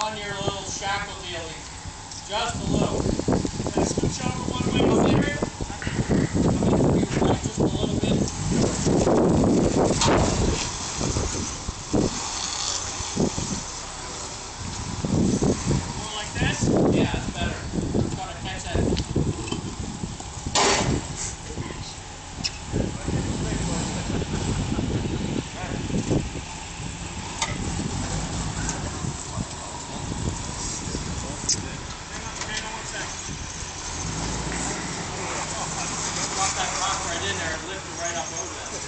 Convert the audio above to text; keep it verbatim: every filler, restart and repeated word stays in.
on your little shackle dealing. Just a little. Can I switch over one way over there? Just a little bit. More like this? Yeah, that's better. It's going to catch that. Drop that rock right in there and lift it right up over that.